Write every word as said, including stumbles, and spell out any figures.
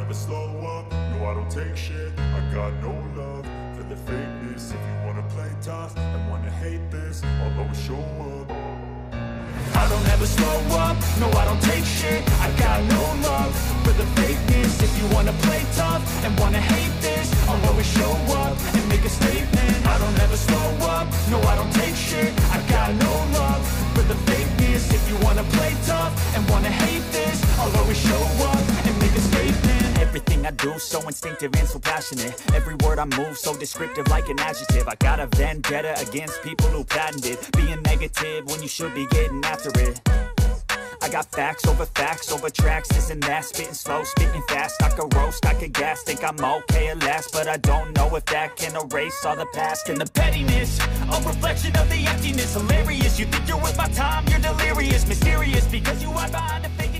never slow up, no I don't take shit. I got no love for the fakeness. If you wanna play tough and wanna hate this, I'll always show up. I don't ever slow up, no I don't take shit. I got no love for the fakeness. If you wanna play tough and wanna hate this, I'll always show up and make a statement. I don't ever slow up, no I don't take shit. I got no love for the fakeness. If you wanna play tough and wanna hate this, I'll always show up and make a statement. Everything I do so instinctive and so passionate. Every word I move so descriptive like an adjective. I got a vendetta against people who patented being negative when you should be getting after it. I got facts over facts over tracks, this and that. Spitting slow, spitting fast, I could roast, I could gas. Think I'm okay at last, but I don't know if that can erase all the past. And the pettiness, a reflection of the emptiness. Hilarious, you think you're worth my time, you're delirious. Mysterious, because you hide behind a fake